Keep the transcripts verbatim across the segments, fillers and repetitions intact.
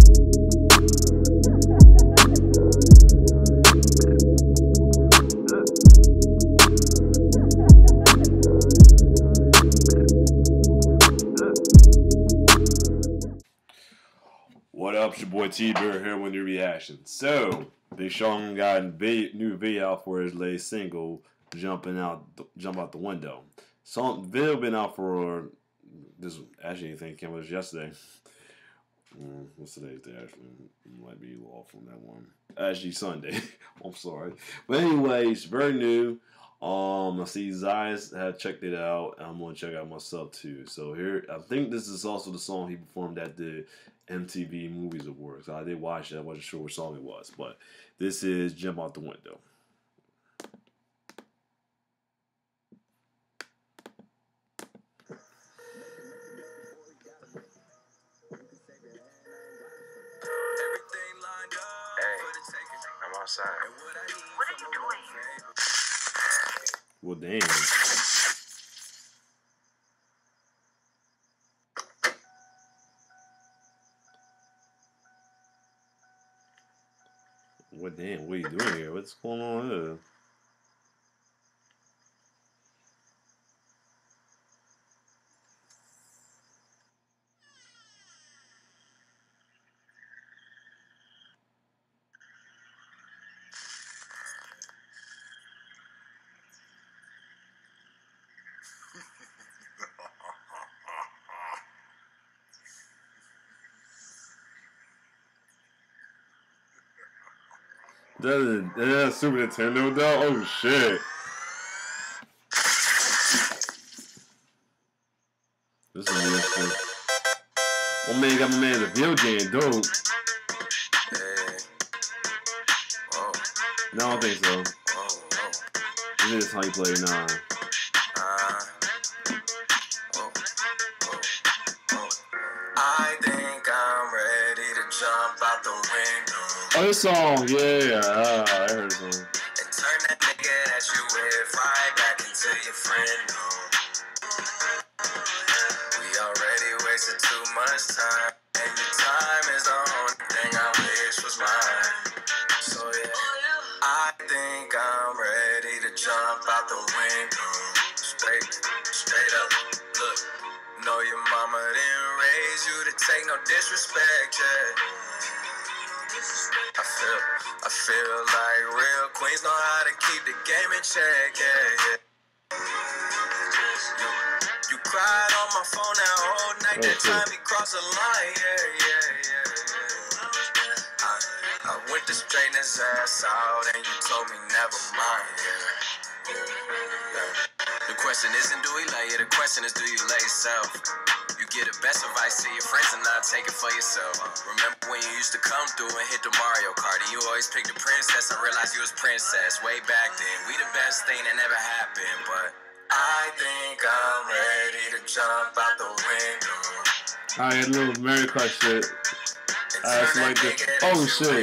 What up, it's your boy T-Bear here with the reaction. So, Big Sean got a new video out for his latest single, Jumping Out, Jump Out the Window. Song video been out for this. Actually, I think it came out yesterday. Mm, what's today's day? Actually, might be off on that one. Actually, Sunday. I'm sorry, but anyways, very new. Um, I see Zias had checked it out. I'm gonna check it out myself too. So here, I think this is also the song he performed at the M T V Movies Awards. I did watch it. I wasn't sure what song it was, but this is Jump Out the Window. I'm outside. What are you doing? Well, damn. What damn? What are you doing here? What's going on here? That is, that is Super Nintendo though? Oh shit. This is interesting. My man got my man the video game, dope. Hey. Whoa. No, I don't think so. Whoa, whoa. This is how you play, nah. Uh, whoa, whoa, whoa. I think I'm ready to jump out the window. Oh, this song, yeah, ah, I heard this song. And turn that nigga that you with right back into your friend. We already wasted too much time, and your time is the only thing I wish was mine. So yeah, I think I'm ready to jump out the window. Straight, straight up, look. Know your mama didn't raise you to take no disrespect, yeah. I feel, I feel like real queens know how to keep the game in check, yeah, yeah. You, you cried on my phone that whole night, that time we crossed the line, yeah, yeah, yeah, yeah. I, I went to straighten his ass out and you told me never mind, yeah, yeah. The question isn't do we lay you, the question is do you lay yourself? You get the best advice to your friends and not take it for yourself. Remember when you used to come through and hit the Mario Kart and you always picked the princess and realized you was princess way back then. We the best thing that never happened, but I think I'm ready to jump out the window. Alright, a little Mary Clark shit. I just like this. Oh shit.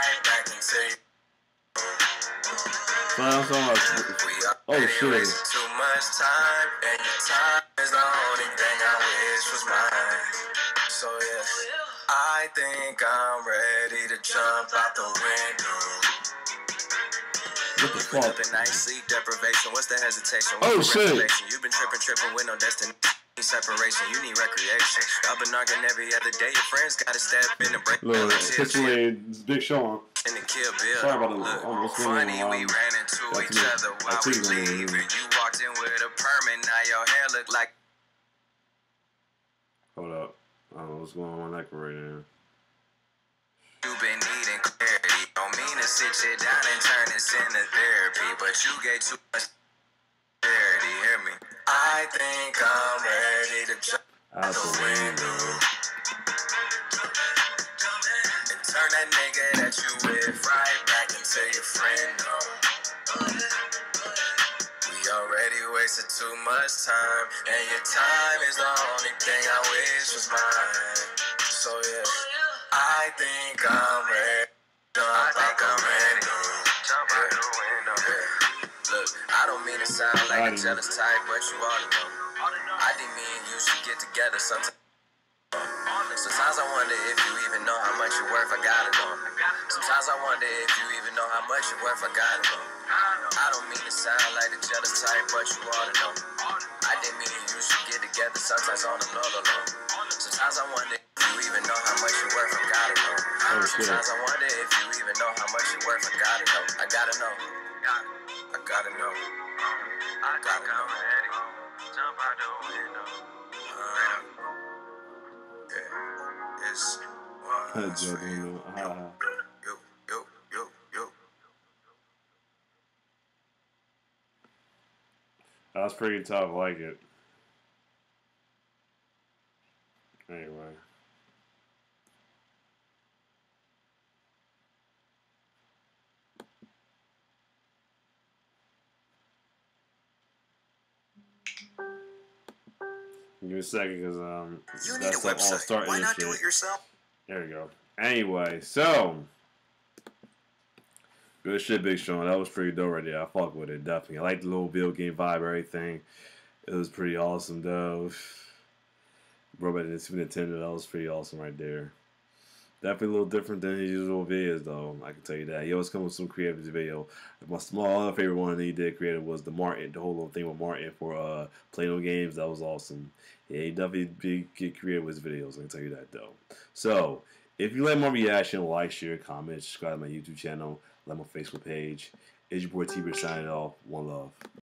So I'm talking about. Oh shit. Too much time, and your time is the only thing I wish was mine. So yeah, I think I'm ready to jump out the window. What the fuck? Up at night, sleep deprivation. What's the hesitation? Oh What's the shit. reservation? You've been tripping, tripping with no destiny. Separation, you need recreation. I've been arguing every other day. Your friends gotta step in the break. Look, essentially, Big Sean. In the Kill Bill. Sorry about the Look, oh, what's funny, going on? we ran into That's each me. other while we leaving. You walked in with a permit, now your hair look like. Hold up. I don't know what's going on with that right now. You've been needing clarity. Don't mean to sit you down and turn this into therapy, but you gave too much clarity. Hear me? I think I'm ready to jump Out the window. and turn that nigga that you with right back into your friend. Oh. We already wasted too much time, and your time is the only thing I wish was mine. So yeah, I think I'm ready. Jump I think I'm ready. Jump out the window. Yeah. Look, I don't mean to sound like a jealous type, but you ought to know. I think me and you should get together sometime. Sometimes I wonder if you even know how much you worth, I gotta know. Sometimes I wonder if you even know how much you're worth, I gotta know. I don't mean to sound like the jealous type, but you ought to know. I didn't mean you should get together sometimes on the low, low, low. Sometimes I wonder if you even know how much you're worth, I gotta know. Sometimes I wonder if you even know how much you're worth, I gotta know. I gotta know. I gotta know. I gotta know. Jump out the window. Uh, yeah, it's one for you. Yo, yo, yo, yo. That was pretty tough. I like it. Anyway. Give me a second, because um, You need that's a all website. starting Why and not shit. do it yourself? There we go. Anyway, so good shit, Big Sean. That was pretty dope right there. I fuck with it, definitely. I like the little video game vibe, everything. It was pretty awesome, though. Bro, back to the Super Nintendo, that was pretty awesome right there. Definitely a little different than his usual videos, though. I can tell you that. He always comes with some creative video. My small other favorite one that he did creative was the Martin, the whole little thing with Martin for uh, Play-Doh games. That was awesome. Yeah, he definitely be, get creative with his videos. I can tell you that, though. So, if you like my reaction, like, share, comment, subscribe to my YouTube channel, like my Facebook page. It's your boy T-Bear signing off. One love.